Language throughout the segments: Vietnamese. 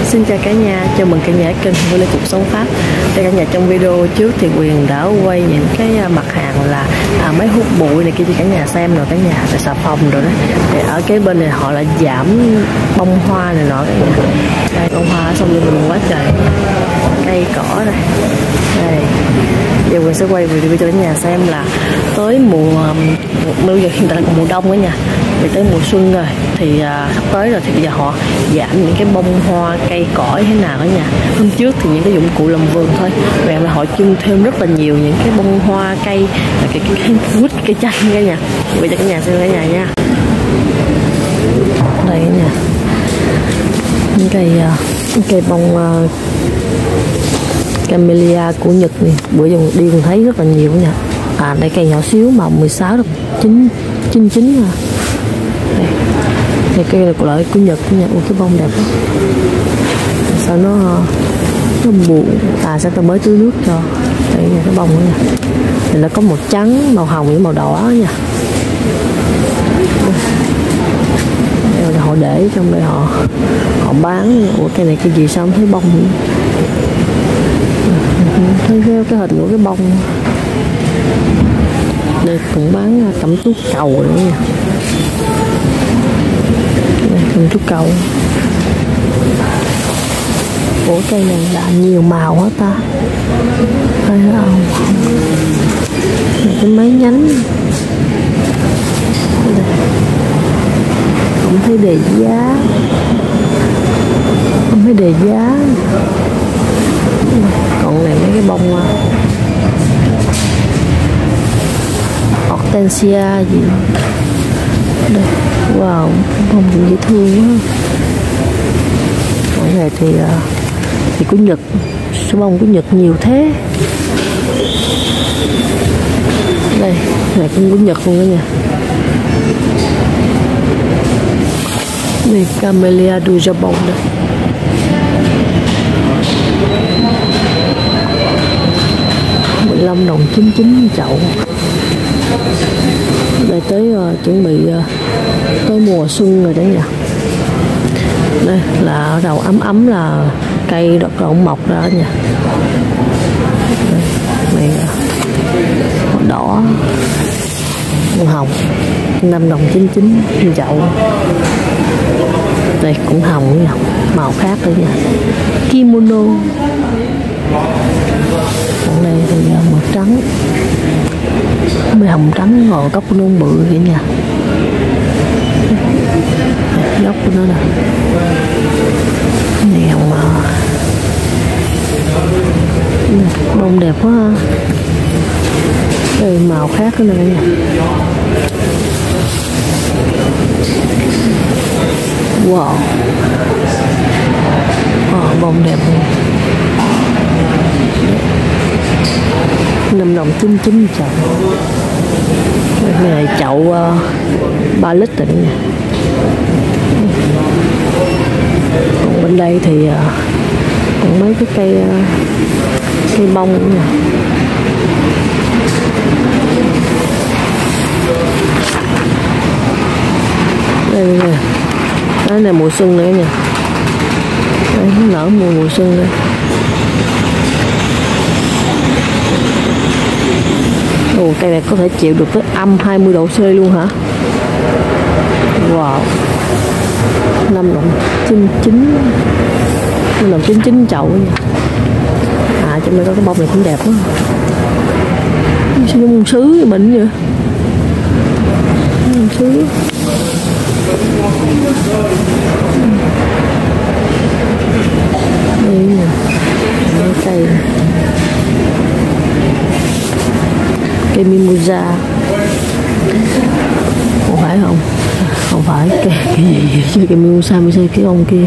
Xin chào cả nhà, chào mừng cả nhà kênh Vui Lên Cuộc Sống Pháp. Thì cả nhà, trong video trước thì Quyền đã quay những cái mặt hàng là máy hút bụi này kia cho cả nhà xem rồi cả nhà, tại xà phòng rồi đó. Thì ở cái bên này họ là giảm bông hoa này nọ cả nhà. Đây bông hoa xong rồi mình quá trời cây cỏ đây. Đây. Giờ Quyền sẽ quay video cho cả nhà xem là tới bây giờ hiện tại là mùa đông cả nhà. Thì tới mùa xuân rồi thì sắp tới rồi thì bây giờ họ giảm những cái bông hoa cây cỏ thế nào đó nha. Hôm trước thì những cái dụng cụ làm vườn thôi, vậy là họ trưng thêm rất là nhiều những cái bông hoa cây, cái quýt, cây chanh cả nhà. Bây giờ cả nhà xem cả nhà nha. Đây cả nhà, những cây bông camellia của Nhật này, bữa giờ đi còn thấy rất là nhiều nha. Đây cây nhỏ xíu mà 16 được 99 à. Đây cây là của loại của Nhật nha. Ủa cái bông đẹp quá. Sao nó buồn. Sao tôi mới tưới nước cho. Đây nha, cái bông đó nha. Thì nó có màu trắng, màu hồng với màu đỏ nha. Đây là họ để trong đây họ bán. Ủa cây này cái gì sao không thấy bông nữa. Thấy cái hình của cái bông. Đây cũng bán cẩm tú cầu nữa nha. Đây cẩm tú cầu. Ủa cây này là nhiều màu hết ta. Đây là cái máy nhánh. Đây. Không thấy đề giá. Không thấy đề giá. Còn này mấy cái bông hortensia gì đây. Wow, bông gì dễ thương quá. Cái này thì của Nhật, số bông của Nhật nhiều thế. Đây này cũng của Nhật luôn đó nha. Đây Camellia du Japon đây. $15 99 chậu. Đây tới chuẩn bị tới mùa xuân rồi đó nha. Đây là ở đầu ấm là cây đọt rộng mọc ra nha. Đây màu đỏ, màu hồng, $5 99 chậu. Đây cũng hồng nha, màu khác nữa nha. Kimono. Còn đây thì màu trắng, mấy hồng trắng ngồi gốc của nó bự vậy nha. Gốc của nó nè, này hồng bông đẹp quá ha. Đây màu khác nữa nè nha. Wow, bông đẹp luôn. $5 99 chậu. Cái này chậu 3 lít rồi nè. Còn bên đây thì còn mấy cái cây bông nữa nè. Đây nè, cái này mùa xuân nữa nha. Đây nó nở mùa xuân đây. Ồ, cây này có thể chịu được tới âm 20 độ C luôn hả? Wow, $5 99 chậu nha. Trong đây có cái bông này cũng đẹp quá. Sao bông sứ mình vậy? Bông sứ. Đây nè, cây mimosa. Không phải không? Không phải cái gì chứ cây mimosa cái ông kia.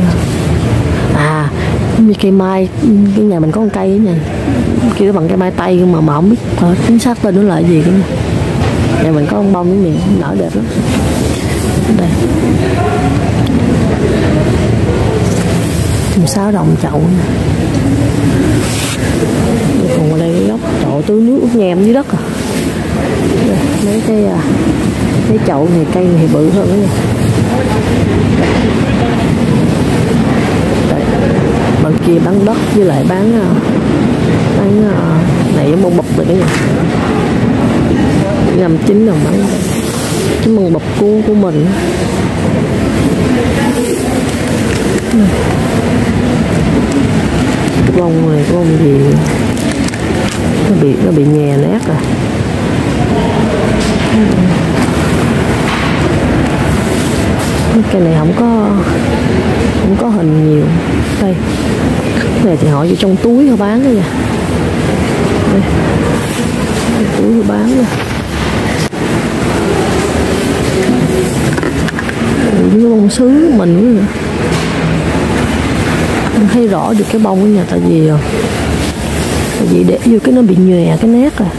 Cây mai, cái nhà mình có con cây ở nhà kia nó bằng cây mai tây mà không biết chính xác tên nó là gì nữa. Nhà mình có con bông cái miệng nở đẹp lắm. Đây $6 chậu nè. Còn ở đây cái góc chậu tưới nước ướt nhèm dưới đất à. Đây, mấy cái chậu này cây này bự hơn đó nha. Đây. Bên kia bán đất với lại bán này giống bông bọc rồi cả nhà. 59 đồng bán cái măng bọc của mình. Cái bông này, cái bông gì nó bị nhè nát rồi. Cái này không có hình nhiều. Đây, cái này thì họ vô trong túi họ bán đấy nha. Đây, túi họ bán nha. Cái bông sứ của mình nữa. Không thấy rõ được cái bông của nhà, tại vì để vô cái nó bị nhòe cái nét rồi.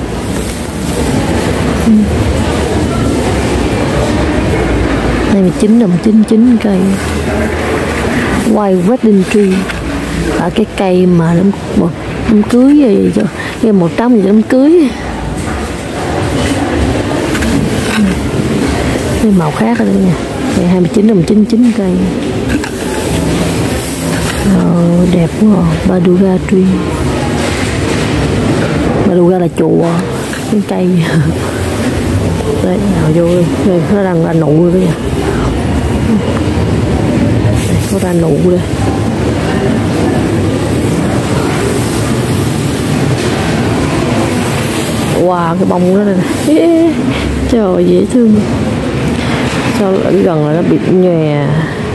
Đây 19 đồng 99 cây white wedding tree, cái cây mà đám cưới gì cho cái màu trắng gì đám cưới. Cái màu khác rồi nha. Đây 29 đồng 99 cây. Đẹp quá. Baduga tree. Baduga là chùa, cái cây. Đấy, nào vô đây, nó đang ra nụ rồi nha. Đây, có ra nụ đây. Wow, cái bông đó đây. Trời dễ thương. Sao ở gần là nó bị nhòe.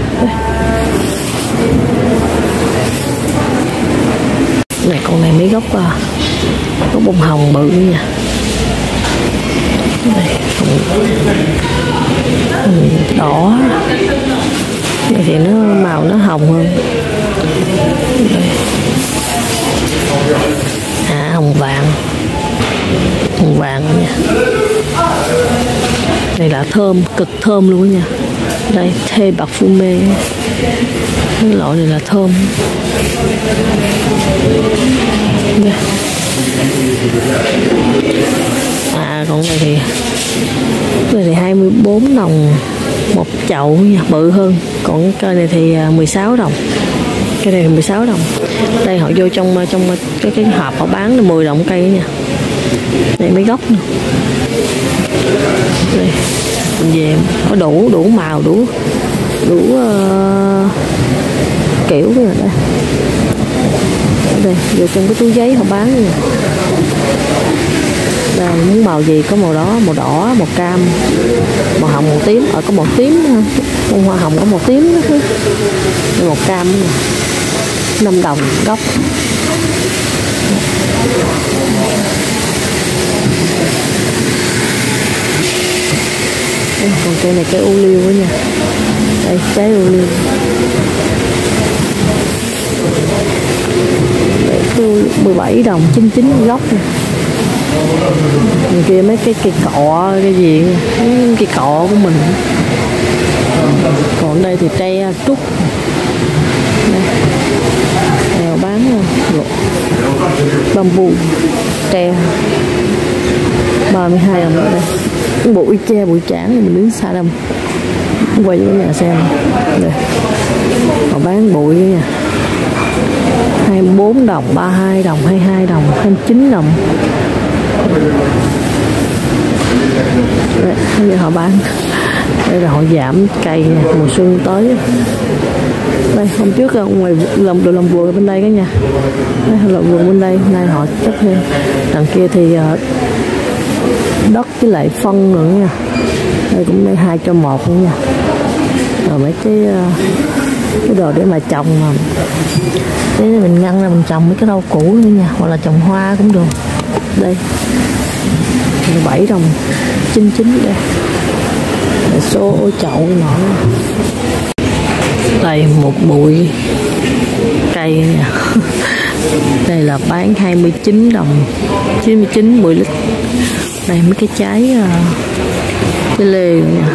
Này con này mấy gốc có bông hồng bự nha. Đây, hồng đỏ. Này thì nó màu nó hồng hơn. Đây. Hồng vàng. Hồng vàng nha. Đây là thơm, cực thơm luôn nha. Đây, thê parfumé. Cái loại này là thơm. Đây. Còn này thì 24 đồng một chậu nha, bự hơn. Còn cây này thì 16 đồng. Cái này là 16 đồng. Đây họ vô trong cái hộp họ bán là 10 đồng cây nha. Đây mấy gốc nữa. Đây mình về có đủ màu, đủ kiểu rồi đây. Ở đây vô trong cái túi giấy họ bán nha. Đây, muốn màu gì có màu đó, màu đỏ, màu cam, màu hồng, màu tím. Có màu tím nữa. Bông hoa hồng có màu tím nữa. Đây, màu cam nữa. 5 đồng gốc. Đây, còn cây này cây ô liu nữa nha. Đây, trái ô liu. Đây, 17 đồng 99 gốc nè. Bên kia mấy cái cây cọ cái gì, cây cọ của mình. Còn đây thì tre trúc. Đây. Đèo bán bamboo tre 32 đồng ở đây. Cái bụi tre bụi trảng này mình đứng xa đông. Quay vô nhà xem. Đây. Họ bán bụi nha. 24 đồng, 32 đồng, 22 đồng, 29 đồng. Đây, bây giờ họ bán. Đây là họ giảm cây nè, mùa xuân tới. Đây hôm trước là ngoài làm vườn bên đây cả nhà. Đây làm vườn bên đây, nay họ chất thêm. Đằng kia thì đất với lại phân nữa nha. Đây cũng đây 2 cho 1 nữa nha. Rồi mấy cái đồ để mà trồng mà. Để mình ngăn ra mình trồng mấy cái rau củ nữa nha, hoặc là trồng hoa cũng được. Đây 7 đồng 99 đây. Để số chậu nhỏ. Đây một bụi cây nha. Đây là bán 29 đồng 99 10 lít. Đây mấy cái trái lê nha.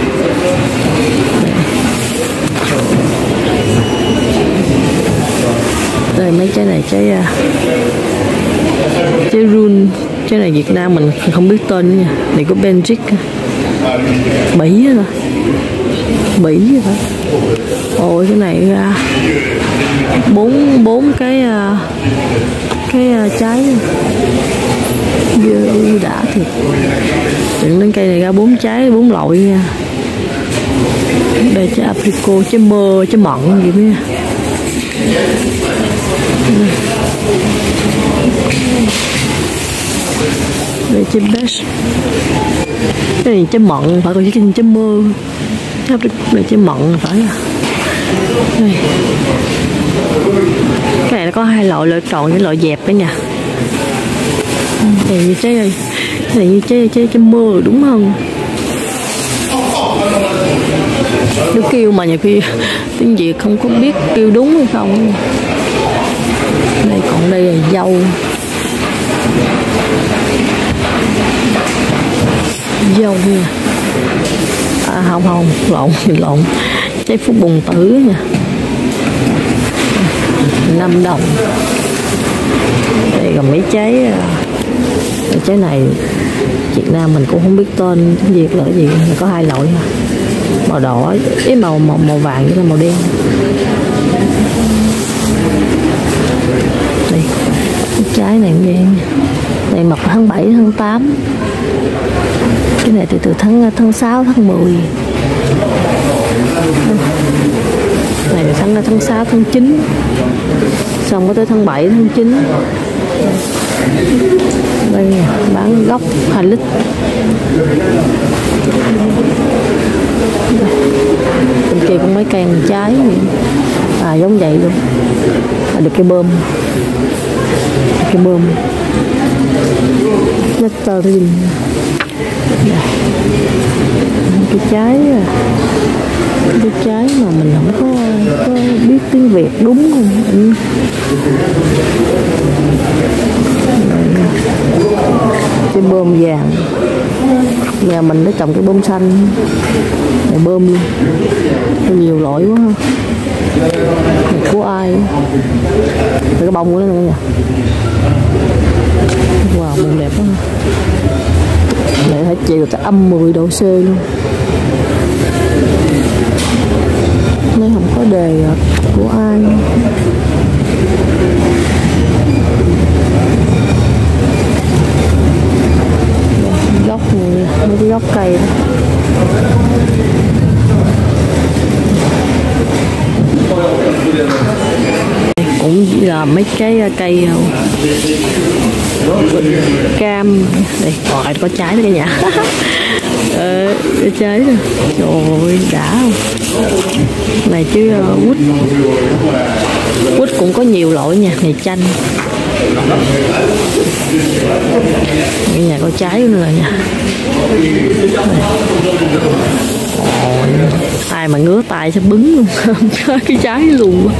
Đây mấy trái này trái run. Trái này Việt Nam mình không biết tên nha. Này có Benjic Bỉ rồi. Bỉ vậy phải. Ôi cái này ra bốn cái trái đã thiệt. Chuyện đến cây này ra 4 trái 4 loại nha. Đây trái apricot, trái mơ, trái mận gì nữa. Đây trái best. Cái này trái mận phải, còn trái mơ. Đây trái mận phải à. Đây. Cái này nó có 2 loại tròn với loại dẹp đấy nha. Này như trái đây. Cái này như trái mơ đúng không? Nó kêu mà nhiều khi tiếng Việt không có biết kêu đúng hay không. Đây còn đây là dâu. Dâu nha. À không lộn. Trái phúc bùng tử nha. 5 đồng. Đây còn mấy trái này Việt Nam mình cũng không biết tên tiếng Việt là cái gì, có 2 loại ha. Màu đỏ, cái màu vàng với là màu đen. Đây, cái trái này cũng đen. Này mọc tháng 7, tháng 8. Cái này từ tháng 6, tháng 10. Này từ tháng 6, tháng 9. Xong có tới tháng 7, tháng 9. Đây nè, bán gốc 2 lít. Bên kia cũng mấy cây ăn trái giống vậy luôn. Được cái bơm. Nectarine. Cái trái mà mình không có biết tiếng Việt đúng không? Cái bơm vàng. Nhà mình đã trồng cái bơm xanh này, bơm luôn. Nhiều loại quá ha. Này của ai? Cái bông của nó nữa nha. Wow, bông đẹp quá. Để phải chiều tới âm 10 độ C luôn. Đây không có đề của ai. Gốc này, mấy cái gốc cây đó. Cũng là mấy cái cây cam. Đây còn có trái đó cả nhà. Cái trái nè, trời ơi đã không này chứ. Quýt cũng có nhiều loại nha. Này chanh. Cái nhà có trái nữa rồi nha. Ai mà ngứa tay sẽ bứng luôn. Cái trái luôn.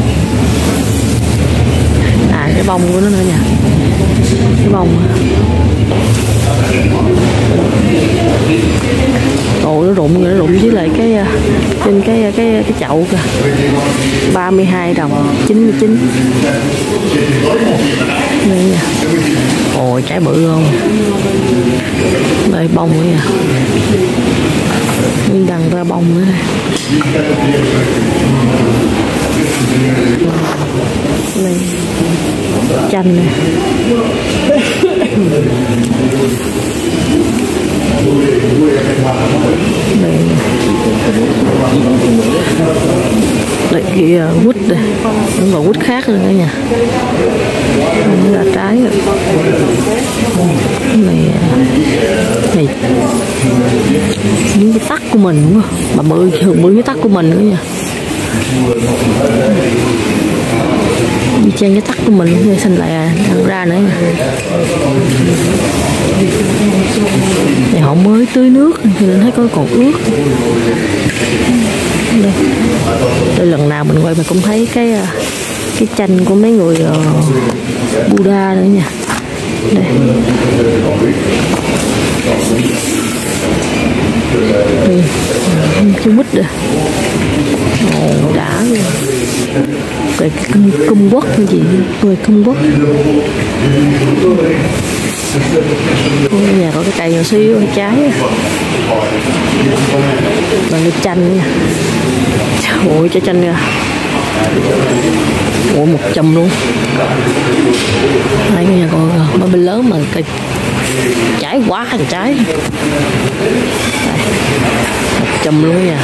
À cái bông của nó nữa nha. Cái bông. Ồ nó rụng với lại cái trên cái chậu kìa. 32 đồng 99. Đây nha. Ôi trái bự không. Đây bông nữa nha. Nguyên đằng ra bông nữa này. Đây chanh nè. Đây kia quýt đây, cũng còn quýt khác nữa nha. Đây là trái rồi. Này những cái tắc của mình đúng không? Mà bự cái tắc của mình nữa nha. Đi trên cái tắc của mình cũng xanh lại ăn ra nữa nha. Này họ mới tưới nước thì nên thấy có còn ướt. Đây lần nào mình quay mình cũng thấy cái tranh của mấy người Buddha nữa nha. Đây. Đây, cái quýt rồi. Ồ, đã luôn. Cái cung quất như gì? Người cung quất. Nhà có cái cây nhỏ xíu, cái trái bằng cái chanh nha. Ôi trái chanh nha. Ủa 100 luôn. Đấy nhà con mà bên lớn mà cây trái quá thành trái. 100 luôn nha.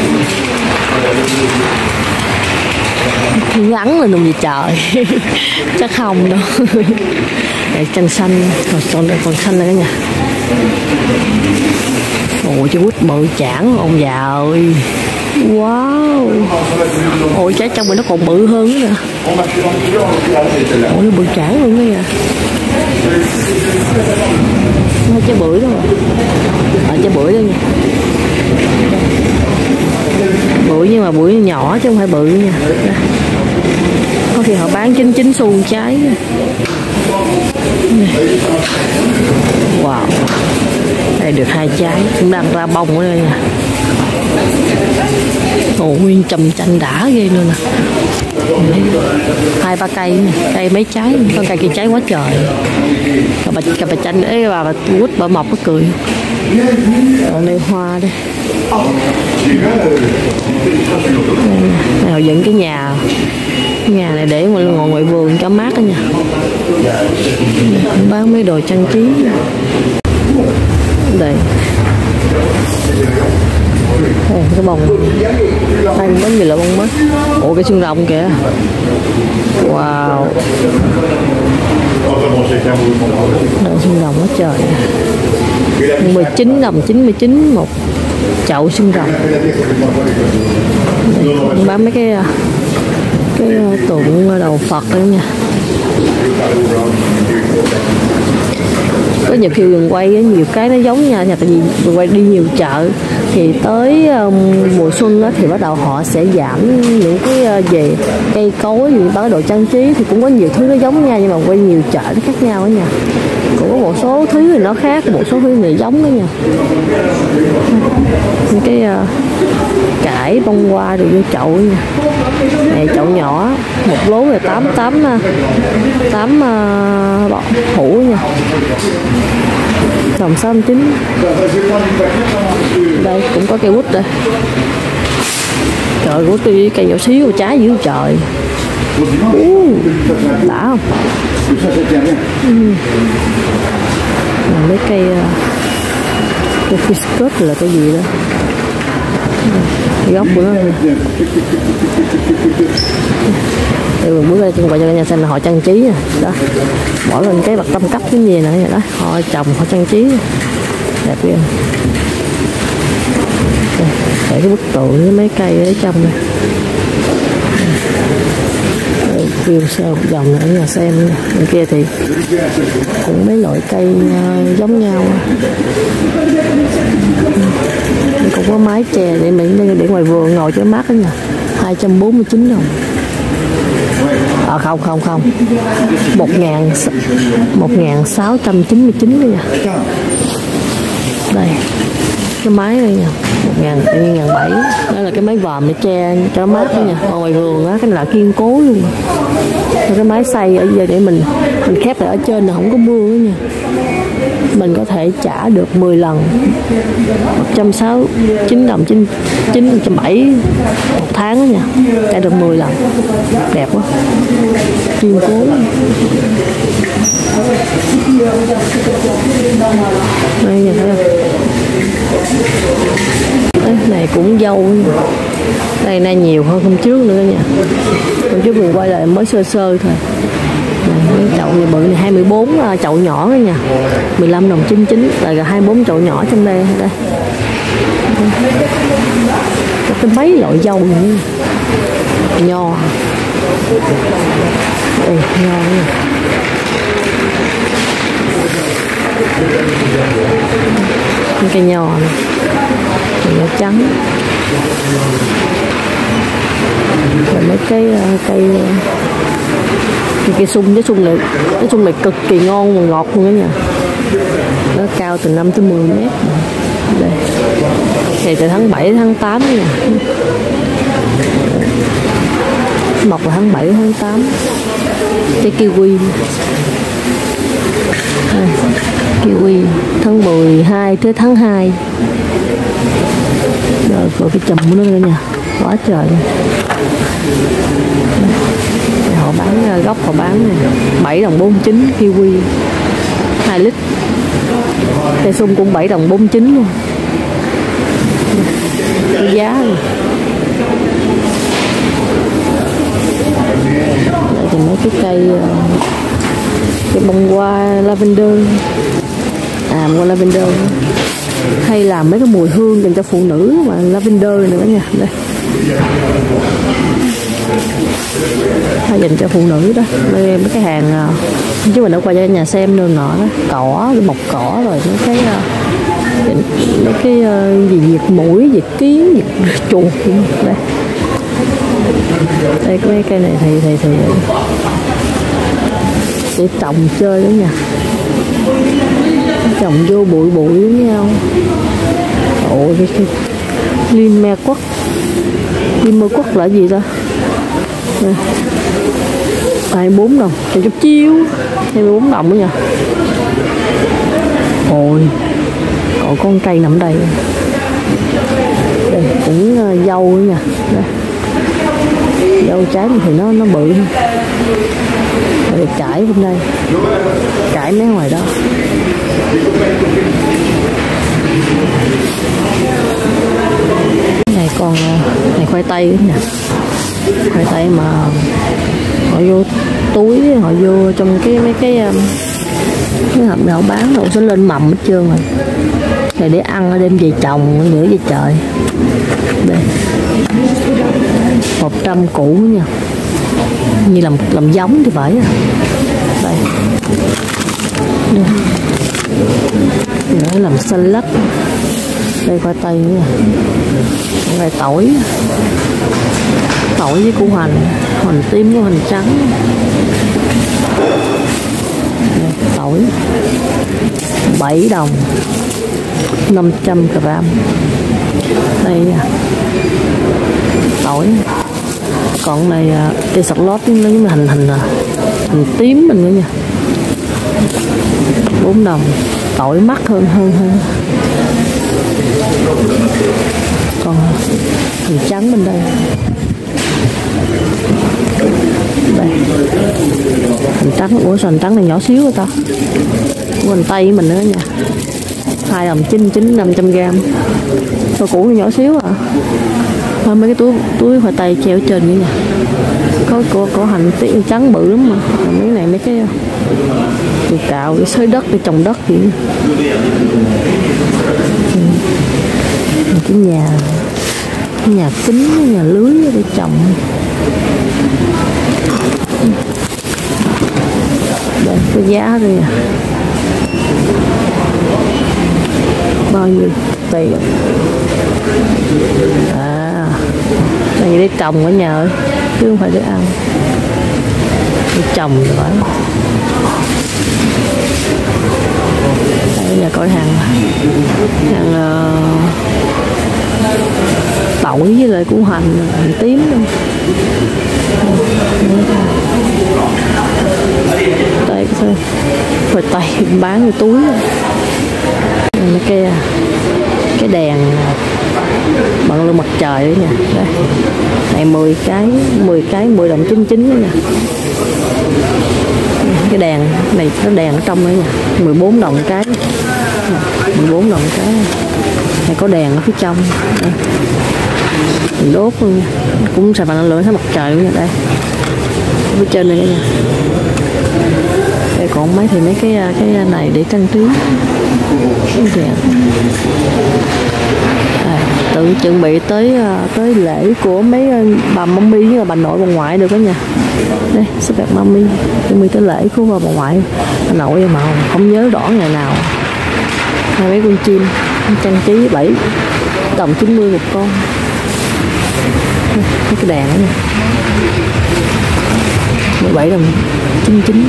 Ngắn lên luôn vậy trời. Chắc không đâu. Đây chanh xanh, còn xanh này cả nhà. Ôi trái quýt bự chảng ông già ơi. Wow. Ôi trái trong mình nó còn bự hơn nữa nè. Ôi nó bự chảng luôn đó nha. Nó trái bưởi đó rồi. Trái bưởi đó nha. Bưởi nhưng mà bưởi nhỏ chứ không phải bự nha. Đây. Có khi họ bán 99 xu trái. Wow. Đây được 2 trái cũng đang ra bông ở đây nè. Ồ nguyên chùm chanh đã ghê luôn nè. 2-3 cây nè, cây mấy trái, con cây kia trái quá trời. Cà bà chanh ấy bà quýt bà mọc nó cười. Còn đây hoa đây. Đây họ dựng cái nhà này để mà ngồi ngoài vườn cho mát đó nha. Bán mấy đồ trang trí. Đây. Cái bông đây có nhiều loại bông mới. Ủa cái xương rồng kìa. Wow. Đây xương rồng quá trời. 19 đồng 99 một chậu xương rồng. Bán mấy cái tượng đầu Phật đó nha. Có nhiều khi đường quay nhiều cái nó giống nhau nha, tại vì đường quay đi nhiều chợ thì tới mùa xuân á, thì bắt đầu họ sẽ giảm những cái về cây cối gì bán đồ trang trí thì cũng có nhiều thứ nó giống nhau nhưng mà quay nhiều chợ nó khác nhau đó nha. Cũng có một số thứ thì nó khác, một số thứ thì giống đó nha. Những cái cải bông hoa rồi vô chậu nha. Này chậu nhỏ một lố là 8 hũ nha. Đồng 69. Đây cũng có cây quýt đây. Trời quýt đi cây nhỏ xíu trái dữ trời. Đã không? Mấy cây fiscus là cái gì đó. Gốc của nó. Đây bước ra trên ngoài cho nhà xanh là họ trang trí nè. Đó. Bỏ lên cái bậc tam cấp cái gì nữa vậy đó. Họ trồng họ trang trí. Đẹp ghê. Để cái bức tượng với mấy cây ở trong này. Kêu sao dòng ở nhà xem nè. Bên kia thì cũng mấy loại cây giống nhau. Cũng có mái chè để mình để ngoài vườn ngồi cho mát đó nha. 249 đồng. Không 1.699 đây nha. Đây cái máy đây nha. 1.700. Đây là cái máy vòm để che cho mát đó nha. Còn ngoài vườn á cái này là kiên cố luôn. Cái máy xay ở giờ để mình khép lại ở trên là không có mưa đó nha. Mình có thể trả được 10 lần 169 đồng 170 một tháng đó nha. Trả được 10 lần. Đẹp quá. Kiên cố. Đây nha thấy không? Đấy, này cũng dâu. Đây nay nhiều hơn hôm trước nữa nha. Hôm trước mình quay lại mới sơ thôi. Cái chậu này bự này 24 chậu nhỏ đó nha. 15 đồng 99 là 24 chậu nhỏ trong đây. Đây. Có cái mấy loại dâu nữa. Nho. Đây, nho nha. Cây nho này. Nho trắng. Rồi mấy cái cây sung, cái sung này cực kỳ ngon và ngọt luôn đó nha. Nó cao từ 5 tới 10 mét. Đây. Này từ tháng 7 đến tháng 8 nha. Mọc vào tháng 7 đến tháng 8. Cái kiwi. Kiwi tháng 12 tới tháng 2. Rồi cái chùm của nó nữa nha, quá trời. Họ bán gốc, họ bán này 7 đồng 49 kiwi 2 lít. Cây sung cũng 7 đồng 49 luôn. Cái giá này. Đây thì mấy cái cây bông hoa lavender, hoa lavender, hay làm mấy cái mùi hương dành cho phụ nữ mà lavender nữa nha. Đây, hay dành cho phụ nữ đó. Đây mấy cái hàng chứ mình đã qua cho nhà xem nữa nọ đó, cỏ, bọc cỏ, rồi mấy cái gì diệt mũi, diệt kiến, diệt chuột. Đây, đây mấy cây này thì để trồng chơi đó nha, trồng vô bụi với nhau. Ôi cái liên me quất là gì ta? 24 đồng cho chút chiêu, 24 đồng nữa nha. Ôi còn con cây nằm đây. Đây cũng dâu nữa nha. Đây. Dâu trái thì nó bự. Rồi cải bên đây, cải mấy ngoài đó. Này còn này khoai tây nữa nè, khoai tây mà họ vô túi, họ vô trong mấy cái hộp họ bán rồi sẽ lên mầm hết trơn rồi. Này để ăn đem về trồng nữa về trời. Đây 100 củ nha, như làm giống thì phải à. Đây nữa làm salad. Đây khoai tây nữa, đây tỏi với củ hành tím với hành trắng. Đây, tỏi 7 đồng 500 g. Đây tỏi. Còn này cây sọt lót nó với hành tím mình nữa nha, 4 đồng. Tỏi mắc hơn. Còn hành trắng bên đây. Đây hành trắng, hành trắng này nhỏ xíu rồi ta. Hành tây mình nữa nha, 2 đồng 99 500g. Rau củ nhỏ xíu à. Thôi mấy cái túi khoai tây treo trên nữa nha. Có hành trắng bự lắm mà. Mấy này mấy cái để cạo, để xới đất, để trồng đất gì. Cái nhà kính, nhà lưới để trồng. Đây cái giá đây à. Bao nhiêu tiền? Đây để trồng ở nhà ơi, chứ không phải để ăn. Để trồng rồi phải. Đây là coi hàng tỏi với lại củ hành tím luôn. Đây cái khoai tây bán cái túi. Cái đèn bằng lưng mặt trời đó nha. Đây. Này 10 cái 10 đồng 99 đó nha. Cái đèn này nó đèn ở trong đó nha, 14 đồng cái. 14 đồng cái. Này có đèn ở phía trong. Đây. Mình đốt luôn nha. Cũng xài bằng năng lượng thấy mặt trời luôn nha. Đây. Phía trên này nha. Đây còn mấy thì mấy cái này để trang trí. Tự chuẩn bị tới lễ của mấy bà mami với bà nội bà ngoại được đó nha. Đây xếp bạc mami chuẩn bị tới lễ của bà ngoại bà nội mà không nhớ rõ ngày nào. Hai mấy con chim trang trí 7 đồng 90 một con. Mấy cái đèn đó nha, 17 đồng 99.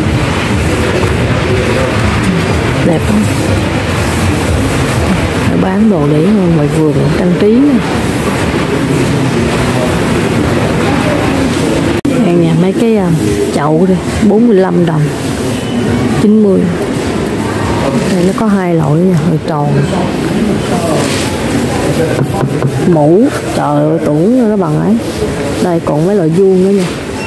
Đẹp không? Bán đồ để ngoài vườn trang trí. Đây nha, mấy cái chậu đây 45 đồng. 90. Đây nó có hai loại nha, loại tròn. Mũ, trời ơi tưởng nó bằng ấy. Đây còn mấy loại vuông nữa nha.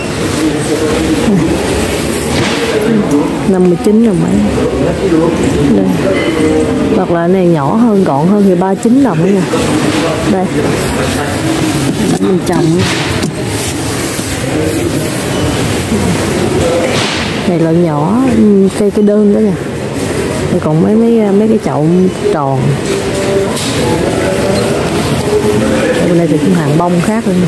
59 đồng mấy. Đây. Hoặc là này nhỏ hơn, gọn hơn thì 39 đồng nữa nha. Đây. Mình trồng. Này loại nhỏ, cây đơn đó nha. Đây còn mấy cái chậu tròn. Bên đây thì cũng hàng bông khác luôn.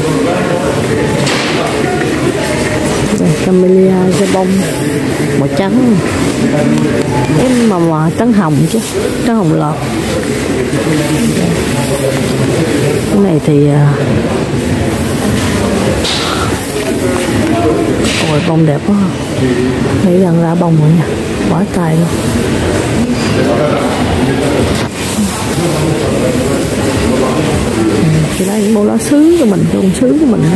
Đây, camellia da bông màu trắng, em mà trắng hồng chứ, trắng hồng lọt. Cái này thì ôi bông đẹp quá, thấy đang ra bông rồi nha, quá tài luôn. Thì đây những bông lá sứ của mình, bông sứ của mình.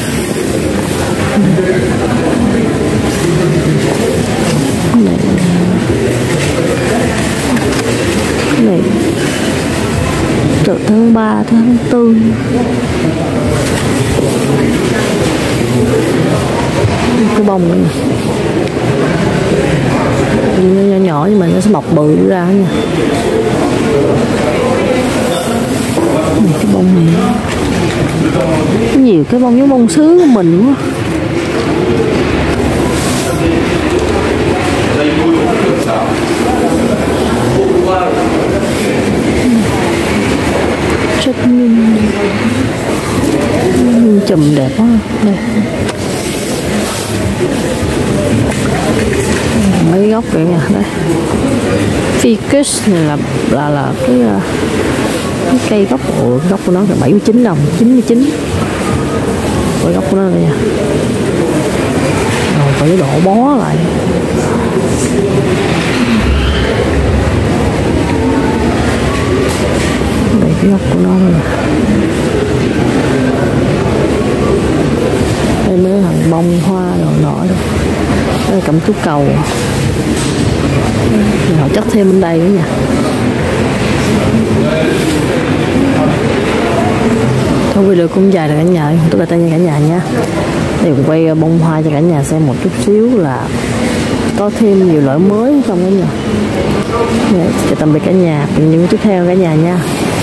Cái này từ tháng 3 tháng 4. Cái bông này nhỏ nhỏ nhưng mà nó sẽ mọc bự ra nha. Cái bông này nhiều cái bông giống bông sứ của mình quá. Chất chùm đẹp quá. Đây mấy gốc vậy nha. Đây ficus này là cái cây gốc của nó là 79 đồng, 99. Cái gốc của nó đây nha. Rồi phải đổ bó lại. Đây cái gốc của nó đây nè. Đây mấy thằng bông hoa rồi nọ đây. Đây là cẩm tú cầu. Họ chất thêm bên đây nữa nha. Thôi video cũng dài rồi cả nhà, tôi là tay nha cả nhà nha. Để quay bông hoa cho cả nhà xem một chút xíu là có thêm nhiều loại mới không cả nhà. Chào tạm biệt cả nhà, những tiếp theo cả nhà nha.